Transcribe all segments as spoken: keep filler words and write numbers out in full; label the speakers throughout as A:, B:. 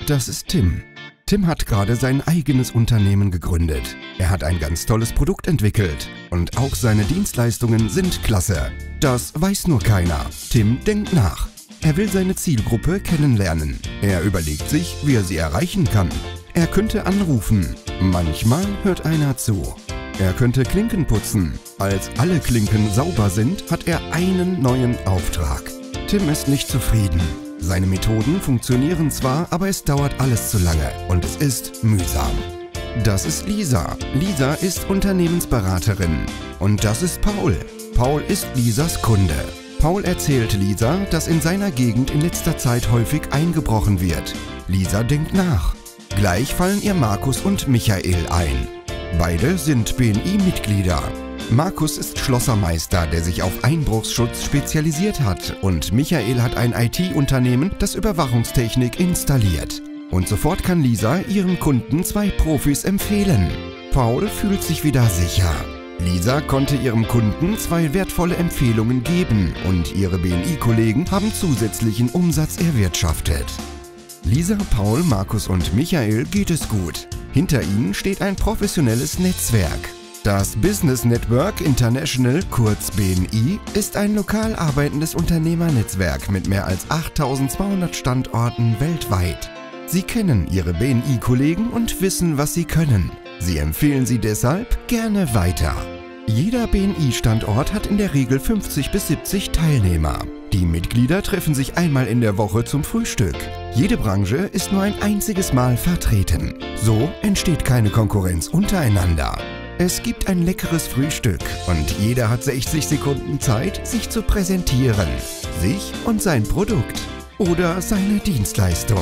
A: Das ist Tim. Tim hat gerade sein eigenes Unternehmen gegründet. Er hat ein ganz tolles Produkt entwickelt. Und auch seine Dienstleistungen sind klasse. Das weiß nur keiner. Tim denkt nach. Er will seine Zielgruppe kennenlernen. Er überlegt sich, wie er sie erreichen kann. Er könnte anrufen. Manchmal hört einer zu. Er könnte Klinken putzen. Als alle Klinken sauber sind, hat er einen neuen Auftrag. Tim ist nicht zufrieden. Seine Methoden funktionieren zwar, aber es dauert alles zu lange und es ist mühsam. Das ist Lisa. Lisa ist Unternehmensberaterin. Und das ist Paul. Paul ist Lisas Kunde. Paul erzählt Lisa, dass in seiner Gegend in letzter Zeit häufig eingebrochen wird. Lisa denkt nach. Gleich fallen ihr Markus und Michael ein. Beide sind B N I-Mitglieder. Markus ist Schlossermeister, der sich auf Einbruchsschutz spezialisiert hat, und Michael hat ein I T-Unternehmen, das Überwachungstechnik installiert. Und sofort kann Lisa ihren Kunden zwei Profis empfehlen. Paul fühlt sich wieder sicher. Lisa konnte ihrem Kunden zwei wertvolle Empfehlungen geben und ihre B N I-Kollegen haben zusätzlichen Umsatz erwirtschaftet. Lisa, Paul, Markus und Michael geht es gut. Hinter ihnen steht ein professionelles Netzwerk. Das Business Network International, kurz B N I, ist ein lokal arbeitendes Unternehmernetzwerk mit mehr als achttausendzweihundert Standorten weltweit. Sie kennen ihre B N I-Kollegen und wissen, was sie können. Sie empfehlen sie deshalb gerne weiter. Jeder B N I-Standort hat in der Regel fünfzig bis siebzig Teilnehmer. Die Mitglieder treffen sich einmal in der Woche zum Frühstück. Jede Branche ist nur ein einziges Mal vertreten. So entsteht keine Konkurrenz untereinander. Es gibt ein leckeres Frühstück und jeder hat sechzig Sekunden Zeit, sich zu präsentieren. Sich und sein Produkt oder seine Dienstleistung.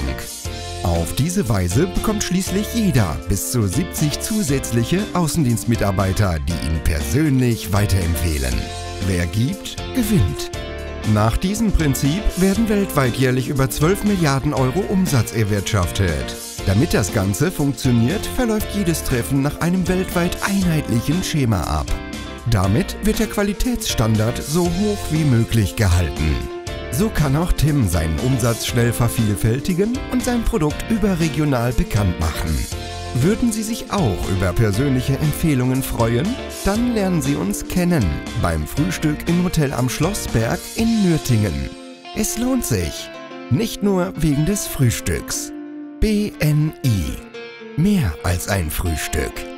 A: Auf diese Weise bekommt schließlich jeder bis zu siebzig zusätzliche Außendienstmitarbeiter, die ihn persönlich weiterempfehlen. Wer gibt, gewinnt. Nach diesem Prinzip werden weltweit jährlich über zwölf Milliarden Euro Umsatz erwirtschaftet. Damit das Ganze funktioniert, verläuft jedes Treffen nach einem weltweit einheitlichen Schema ab. Damit wird der Qualitätsstandard so hoch wie möglich gehalten. So kann auch Tim seinen Umsatz schnell vervielfältigen und sein Produkt überregional bekannt machen. Würden Sie sich auch über persönliche Empfehlungen freuen? Dann lernen Sie uns kennen beim Frühstück im Hotel am Schlossberg in Nürtingen. Es lohnt sich. Nicht nur wegen des Frühstücks. B N I. Mehr als ein Frühstück.